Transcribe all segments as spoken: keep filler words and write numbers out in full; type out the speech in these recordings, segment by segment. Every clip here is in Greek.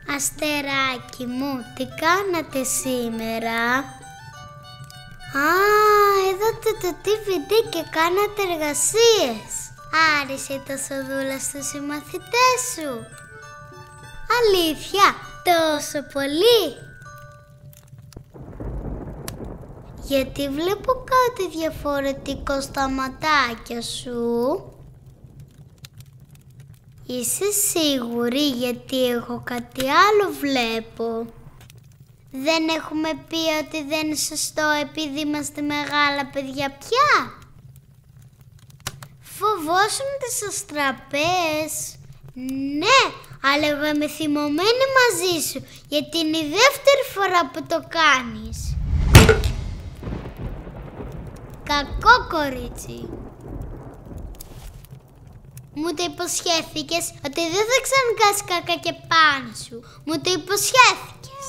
Αστεράκι μου, τι κάνατε σήμερα? Α, είδατε το τι βι ντι και κάνατε εργασίες. Άρεσε η τοσοδούλα στους συμμαθητές σου? Αλήθεια, τόσο πολύ? Γιατί βλέπω κάτι διαφορετικό στα ματάκια σου. Είσαι σίγουρη? Γιατί εγώ κάτι άλλο βλέπω. Δεν έχουμε πει ότι δεν είναι σωστό επειδή είμαστε μεγάλα παιδιά πια? Φοβόσουν τις αστραπές? Ναι, αλλά εγώ είμαι θυμωμένη μαζί σου, γιατί είναι η δεύτερη φορά που το κάνεις. Κακό κορίτσι. Μου το υποσχέθηκες ότι δεν θα ξανακάνεις κακά και πάνω σου. Μου το υποσχέθηκες.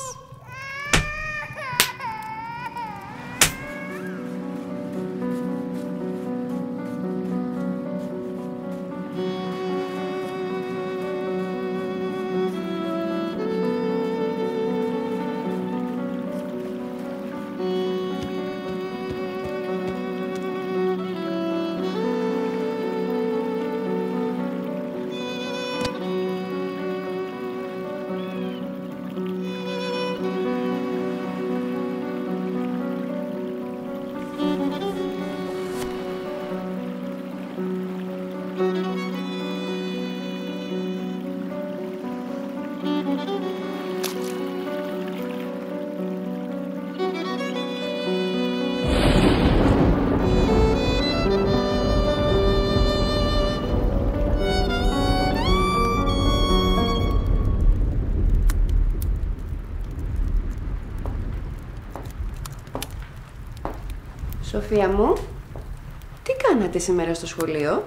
Σοφία μου, τι κάνατε σήμερα στο σχολείο?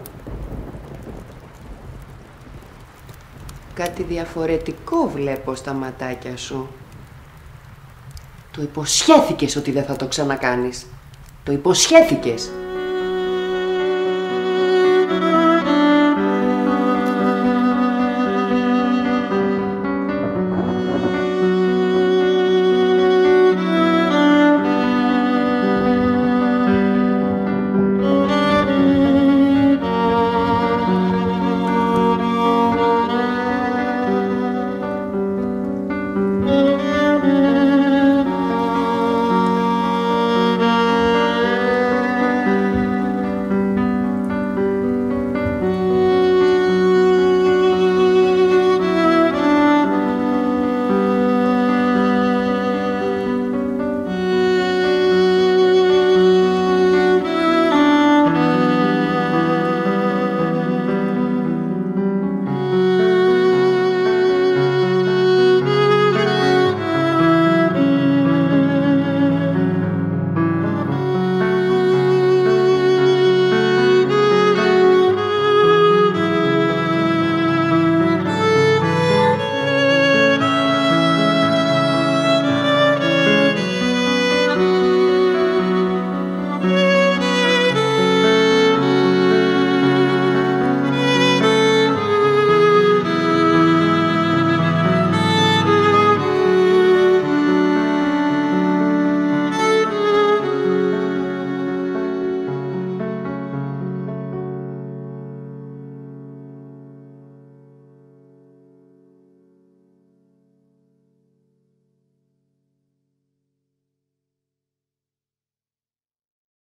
Κάτι διαφορετικό βλέπω στα ματάκια σου. Το υποσχέθηκες ότι δεν θα το ξανακάνεις. Το υποσχέθηκες.